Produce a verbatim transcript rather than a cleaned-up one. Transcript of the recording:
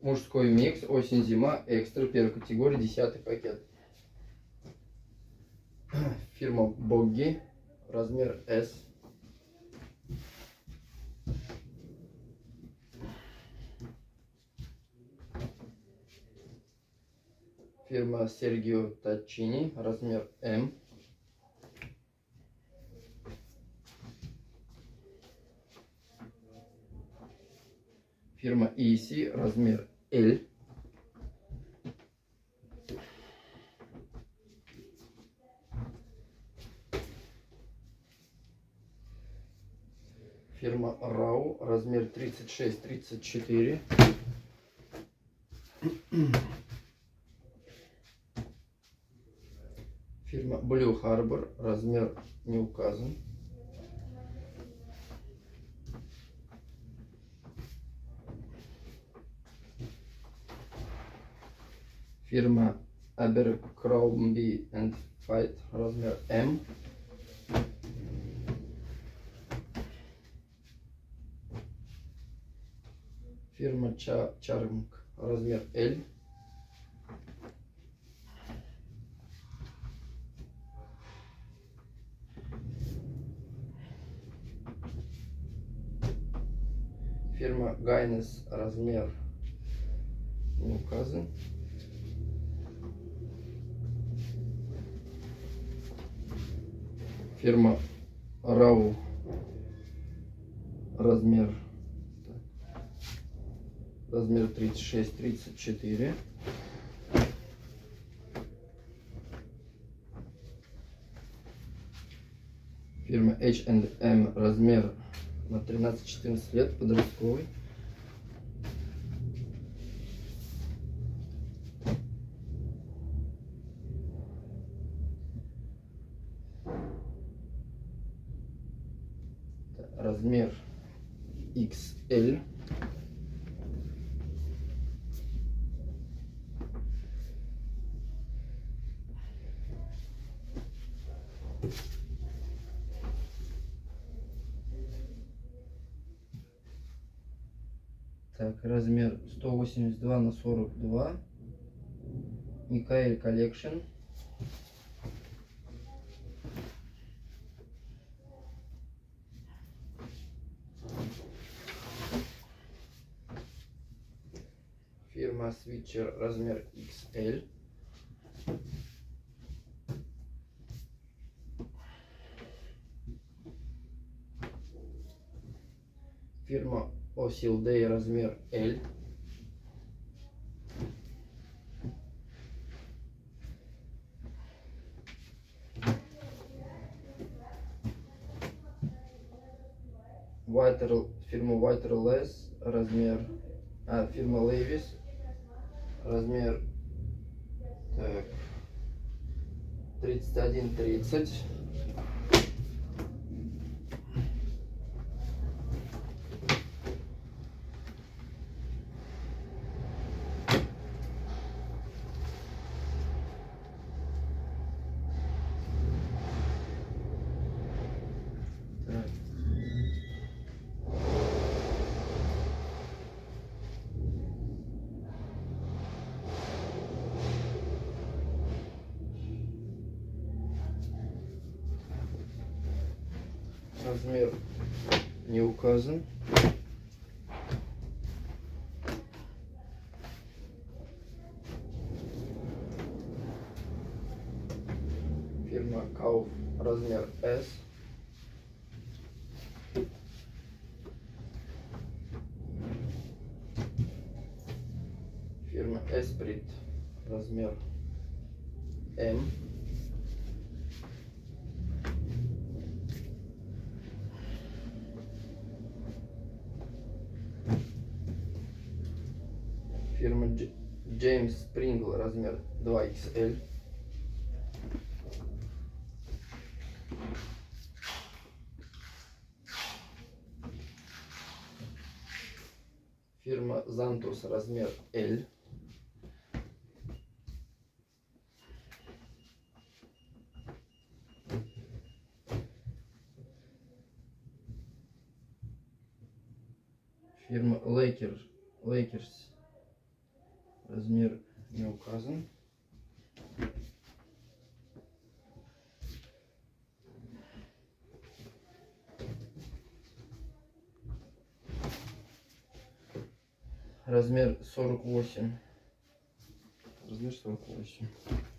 Мужской микс, осень-зима, экстра, первой категории, десятый пакет. Фирма Boggy, размер S. Фирма Sergio Tacchini, размер M. Фирма Easy, размер L. Фирма Rau, размер тридцать шесть тридцать четыре. Фирма Blue Harbor, размер не указан. Фирма Abercrombie and Fitch, размер M. Фирма Charm, размер L. Фирма Guinness, размер не указан. Фирма Rau, размер размер тридцать шесть тридцать четыре. Фирма эйч энд эм, размер на тринадцать-четырнадцать лет, подростковый. Размер икс эль. Так, размер сто восемьдесят два на сорок два. Микаэль коллекшн. Фирма Switcher, размер икс эль. Фирма Osil Day, размер L. Whiter, фирма Waterless, размер, а, фирма Levi's, размер так, тридцать один тридцать. Размер не указан. Фирма Kauf, размер S. Фирма Esprit, размер M. Фирма James Pringle, размер два икс эль. Фирма Zantus, размер L. Фирма Lakers, Lakers, Размер не указан. Размер сорок восемь. Размер сорок восемь.